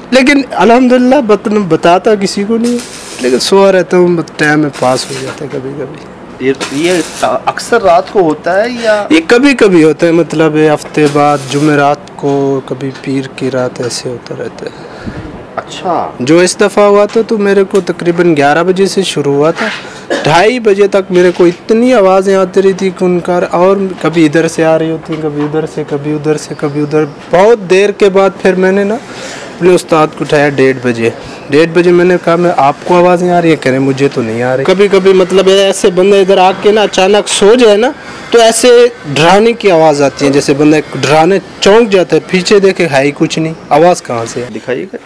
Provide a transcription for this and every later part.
लेकिन अल्हम्दुलिल्लाह बताता किसी को नहीं, लेकिन सो रहता हूँ, टाइम में पास हो जाता है कभी कभी। ये अक्सर रात को होता है या ये कभी कभी होता है, मतलब हफ्ते बाद जुमेरात को, कभी पीर की रात, ऐसे होता रहता है। अच्छा, जो इस दफ़ा हुआ था तो मेरे को तकरीबन 11 बजे से शुरू हुआ था, 2:30 बजे तक मेरे को इतनी आवाज़ें आती रही थी उनका, और कभी इधर से आ रही होती, कभी उधर से, कभी उधर से, कभी उधर। बहुत देर के बाद फिर मैंने ना अपने उस्ताद को उठाया 1:30 बजे मैंने कहा, मैं आपको आवाज़ें आ रही है? कह रहे मुझे तो नहीं आ रही। कभी कभी मतलब ऐसे बंदा इधर आके ना अचानक सो जाए ना, तो ऐसे डराने की आवाज़ आती है, जैसे बंदा डराने चौंक जाता है, पीछे देखे है ही कुछ नहीं, आवाज़ कहाँ से है? दिखाइएगा।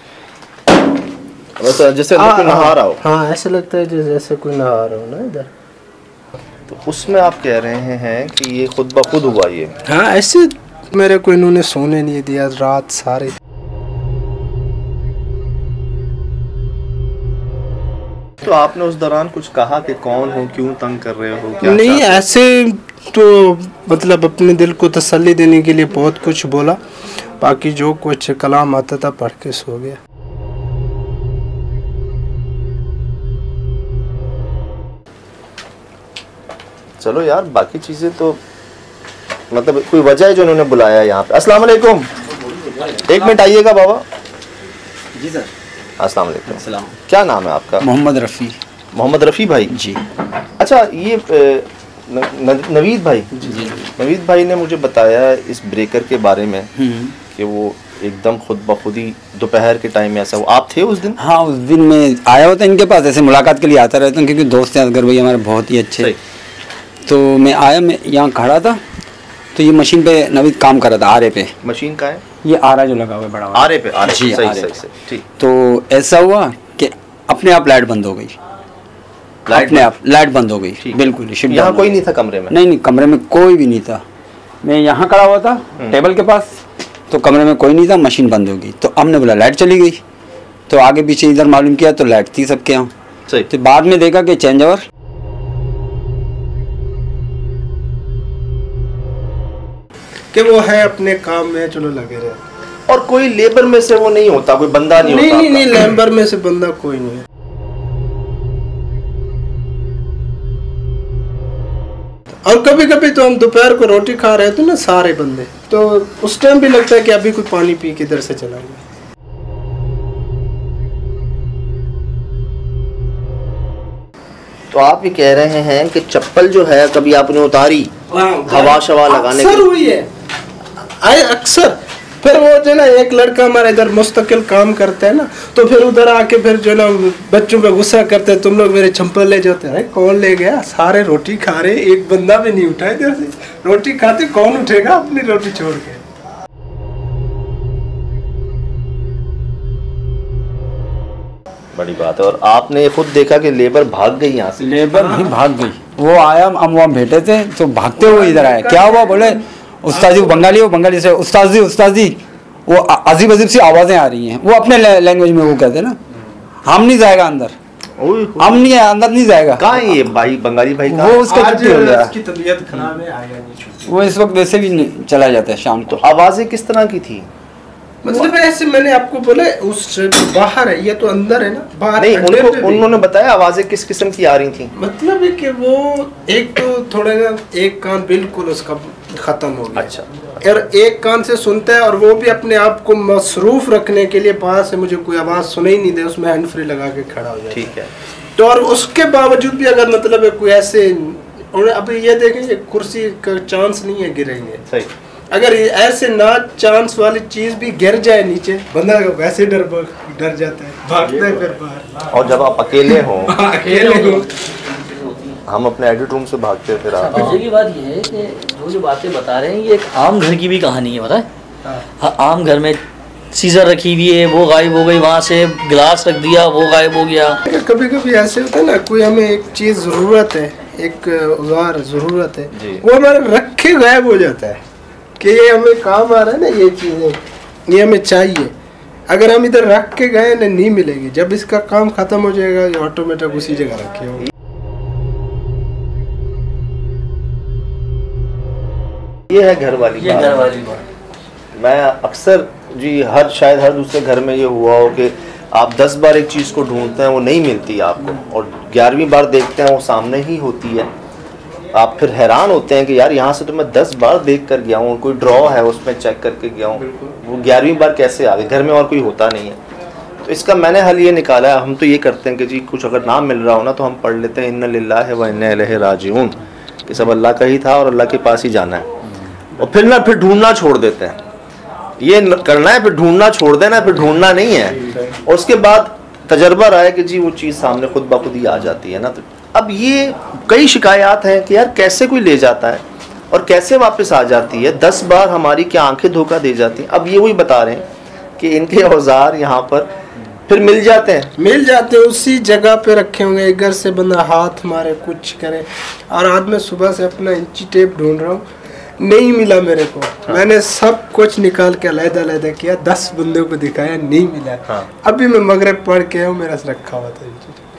जैसे कोई नहा रहा हो। हाँ, ऐसे लगता है जैसे कोई नहा रहा हो ना इधर। तो उसमें आप कह रहे हैं कि ये खुद ब खुद हुआ ये? हाँ, ऐसे मेरे को इन्होंने सोने नहीं दिया रात सारे। तो आपने उस दौरान कुछ कहा कि कौन हो, क्यों तंग कर रहे हो, क्या? नहीं, ऐसे तो मतलब अपने दिल को तसल्ली देने के लिए बहुत कुछ बोला, बाकी जो कुछ कलाम आता था पढ़ के सो गया। चलो यार, बाकी चीजें तो मतलब कोई वजह है जो उन्होंने बुलाया है यहाँ पे। अस्सलाम वालेकुम, एक मिनट आइएगा बाबा जी सर। अस्सलाम वालेकुम। अस्सलाम। क्या नाम है आपका? मोहम्मद रफ़ी। मोहम्मद रफ़ी भाई जी। अच्छा, ये नवीद भाई जी। नवीद भाई ने मुझे बताया इस ब्रेकर के बारे में कि वो एकदम खुद ब खुद ही दोपहर के टाइम में ऐसा। वो आप थे उस दिन? हाँ, उस दिन मैं आया होता इनके पास, ऐसे मुलाकात के लिए आता रहता हूँ क्योंकि दोस्त हैं असगर भाई हमारे बहुत ही अच्छे। तो मैं आया, मैं यहाँ खड़ा था तो ये मशीन पे नवीद काम कर रहा था, आरे पे। मशीन का है ये आरा जो लगा हुआ है बड़ा वाला। आरे पे? आरे जी, सही आरे सही पे। सही, ठीक। तो ऐसा हुआ कि अपने आप लाइट बंद हो गई, अपने आप लाइट बंद हो गई बिल्कुल। यहाँ कोई नहीं था कमरे में? नहीं, कमरे में कोई भी नहीं था। मैं यहाँ खड़ा हुआ था टेबल के पास, तो कमरे में कोई नहीं था, मशीन बंद हो गई। तो हमने बोला लाइट चली गई, तो आगे पीछे इधर मालूम किया तो लाइट थी सबके यहाँ। तो बाद में देखा कि चेंज ओवर कि वो है अपने काम में, चलो लगे रहे। और कोई लेबर में से वो नहीं होता, कोई बंदा नहीं होता? नहीं, लेबर में से बंदा कोई नहीं है। और कभी कभी तो हम दोपहर को रोटी खा रहे थे ना सारे बंदे, तो उस टाइम भी लगता है कि अभी कोई पानी पी के इधर से चला गया। तो आप ये कह रहे हैं कि चप्पल जो है कभी आपने उतारी हवा शवा लगाने अक्सर हुई है, अक्सर। फिर वो जो ना एक लड़का हमारा इधर मुस्तकिल काम करता है ना, तो फिर उधर आके फिर जो ना बच्चों पे गुस्सा करते हैं, तुम लोग मेरे चप्पल ले जाते हैं। कौन ले गया? सारे रोटी खा रहे, एक बंदा भी नहीं उठा इधर से। रोटी खाते कौन उठेगा अपनी रोटी छोड़ के? बड़ी बात है। और आपने खुद देखा कि लेबर भाग गई यहाँ से? लेबर भी भाग गई। वो आया, हम वहाँ बैठे थे तो भागते हुए इधर आया। क्या हुआ? बोले उस्ताद जी, वो बंगाली से उस्ताद जी वो अजीब सी आवाज़ें आ रही हैं। वो अपने लैंग्वेज में वो कहते हैं ना, हम नहीं जाएगा अंदर, हम नहीं अंदर नहीं जाएगा। कहाँ है ये भाई, बंगाली भाई? वो उसका छुट्टी हो गया, उसकी तबीयत खराब है, आया नहीं। वो इस वक्त वैसे भी चला जाता है शाम को। तो आवाज़ें किस तरह की थी? मतलब ऐसे मैंने आपको बोला उस बाहर है, ये तो अंदर है ना, बाहर नहीं, उनको उन्होंने बताया आवाज़ें किस किस्म की आ रही थी? मतलब है कि वो एक तो थोड़ा ना एक कान बिल्कुल उसका खत्म हो गया। अच्छा। और एक कान से सुनता है, और वो भी अपने आप को मसरूफ रखने के लिए बाहर से मुझे कोई आवाज़ सुनाई नहीं दे, उसमें हैंड फ्री लगा के खड़ा हो जाए। ठीक है। तो और उसके बावजूद भी अगर मतलब है कोई ऐसे, और अभी ये देखेंगे कुर्सी का चांस नहीं है गिरेंगे। सही। अगर ऐसे ना चांस वाली चीज भी गिर जाए नीचे, बंदा वैसे डर जाता है, भागता है फिर बाहर। और जब आप अकेले हो? अकेले हो। हम अपने एडिट रूम से भागते फिर आप। मजे की बात यह है कि जो बातें बता रहे हैं ये एक आम घर की भी कहानी है, पता है? हाँ, आम घर में सीजर रखी हुई है, वो गायब हो गई, वहाँ से गिलास रख दिया, वो गायब हो गया। कभी कभी ऐसे होता है ना, कोई हमें एक चीज जरूरत है, एक औजार जरूरत है, वो हमारे रखे गायब हो जाता है कि ये हमें काम आ रहा है ना, ये चीजें ये हमें चाहिए। अगर हम इधर रख के गए ना, नहीं मिलेगी। जब इसका काम खत्म हो जाएगा, ये ऑटोमेटिक उसी जगह रखे होंगे। ये है घर वाली बात। मैं अक्सर जी शायद हर दूसरे घर में ये हुआ हो कि आप 10 बार एक चीज़ को ढूंढते हैं, वो नहीं मिलती आपको, और 11वीं बार देखते हैं वो सामने ही होती है। आप फिर हैरान होते हैं कि यार यहाँ से तो मैं 10 बार देख कर गया हूँ, कोई ड्रॉ है उसमें चेक करके गया हूँ, वो 11वीं बार कैसे आ गई, घर में और कोई होता नहीं है। तो इसका मैंने हल ये निकाला है, हम तो ये करते हैं कि जी कुछ अगर ना मिल रहा हो ना तो हम पढ़ लेते हैं इन्ना लिल्लाहि व इन्ना इलैहि राजिऊन, कि सब अल्लाह का ही था और अल्लाह के पास ही जाना है। और फिर ढूंढना छोड़ देते हैं, ये करना है फिर ढूंढना छोड़ देना, फिर ढूंढना नहीं है। और उसके बाद तजर्बा रहा है कि जी वो चीज़ सामने खुद ब खुद ही आ जाती है ना। तो अब ये कई शिकायत हैं कि यार कैसे कोई ले जाता है और कैसे वापस आ जाती है, 10 बार हमारी क्या आंखें धोखा दे जाती हैं। अब ये वही बता रहे हैं कि इनके औजार यहाँ पर फिर मिल जाते हैं उसी जगह पे रखे होंगे। एक घर से बंदा हाथ मारे कुछ करे, और आज मैं सुबह से अपना इंची टेप ढूंढ रहा हूँ, नहीं मिला मेरे को। हाँ। मैंने सब कुछ निकाल के अलग-अलग किया, 10 बंदों को दिखाया, नहीं मिला। हाँ। अभी मैं मगरिब पढ़ के आया हूँ, मेरा रखा हुआ था।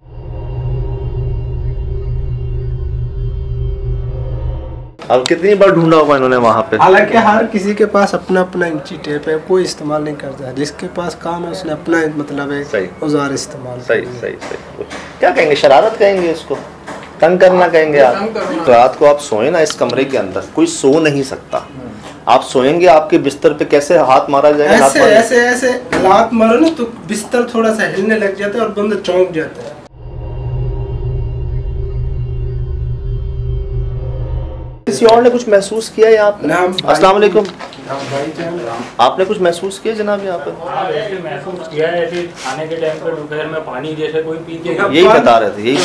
अब कितनी बार ढूंढा होगा इन्होंने वहाँ पे? हालांकि हर किसी के पास अपना अपना इंची टेप है, कोई इस्तेमाल नहीं करता है। जिसके पास काम है उसने अपना मतलब है औजार इस्तेमाल। सही। क्या कहेंगे, शरारत कहेंगे इसको, तंग करना कहेंगे आप? तो रात को आप सोए ना इस कमरे के अंदर, कोई सो नहीं सकता। आप सोएंगे, आपके बिस्तर पे कैसे हाथ मारा जाएगा? ऐसे हाथ मारो ना तो बिस्तर थोड़ा सा हिलने लग जाता है और बंदा चौंक जाता है। किसी और ने कुछ महसूस किया यहाँ पे? अस्सलाम वालेकुम। आपने कुछ महसूस किया जनाब यहाँ पे? महसूस किया है, खाने के टाइम पर दोपहर में पानी जैसे कोई पी के, यही बता रहे थे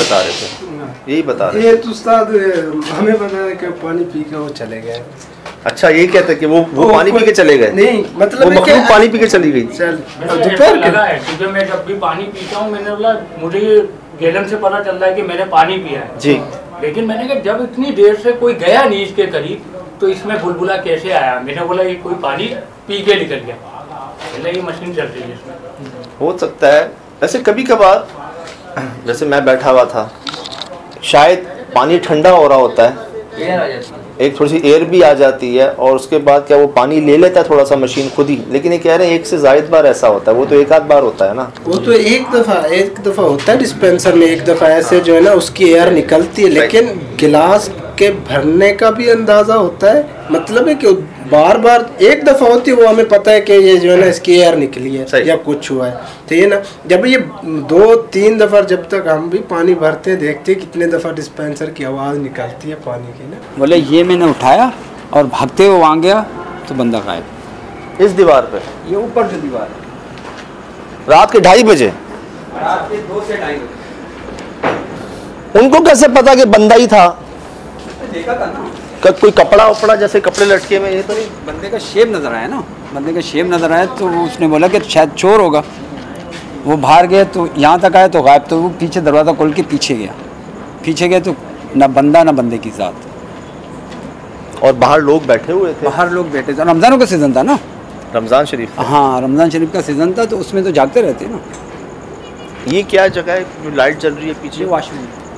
ये तो उस्ताद हमें पता है कि पानी पी के वो चले गए। अच्छा, ये कहते कि वो पानी पी के चले गए? नहीं, मतलब वो मखलूक पानी पी के चली गई। क्योंकि मैं जब भी पानी पीता हूँ, मैंने बोला मुझे गैलन से पता चल रहा है कि मैंने पानी पिया है जी, लेकिन मैंने कहा जब इतनी देर से कोई गया नहीं इसके करीब तो इसमें बुलबुला कैसे आया? मैंने बोला ये कोई पानी पी के निकल गया, ये मशीन चल रही है इसमें। हो सकता है। वैसे कभी कभार जैसे मैं बैठा हुआ था, शायद पानी ठंडा हो रहा होता है, एक थोड़ी सी एयर भी आ जाती है, और उसके बाद क्या वो पानी ले लेता है थोड़ा सा मशीन खुद ही। लेकिन ये कह रहे हैं 1 से ज़ायद बार ऐसा होता है, वो तो एक आध बार होता है ना। वो तो एक दफ़ा होता है डिस्पेंसर में, एक दफ़ा ऐसे जो है ना उसकी एयर निकलती है, लेकिन गिलास के भरने का भी अंदाज़ा होता है। मतलब है कि बार बार एक दफ़ा होती है, वो हमें पता है कि ये जो है ना इसकी एयर निकली है या कुछ हुआ है। तो ये ना जब ये 2-3 दफ़ा जब तक हम भी पानी भरते हैं, देखते हैं कितने दफ़ा डिस्पेंसर की आवाज़ निकलती है पानी की ना। बोले ये मैंने उठाया और भागते हुए वहाँ गया तो बंदा गायब। इस दीवार पे? ये ऊपर से दीवार है। रात के 2:30 बजे? रात के 2 से 2:30 बजे। उनको कैसे पता कि बंदा ही था? देखा था ना, कोई कपड़ा वपड़ा जैसे कपड़े लटके में, ये तो नहीं? बंदे का शेप नज़र आया ना, बंदे का शेप नज़र आया तो उसने बोला कि शायद चोर होगा। वो बाहर गए तो यहाँ तक आए तो गायब। तो वो पीछे दरवाज़ा खोल के पीछे गया तो ना बंदा ना बंदे की ज़ात। और बाहर लोग बैठे हुए थे? बाहर लोग बैठे थे, रमज़ानों का सीज़न था ना, रमज़ान शरीफ। हाँ, रमज़ान शरीफ का सीज़न था, तो उसमें तो जागते रहते ना। ये क्या जगह है, लाइट जल रही है पीछे? वॉशरूम।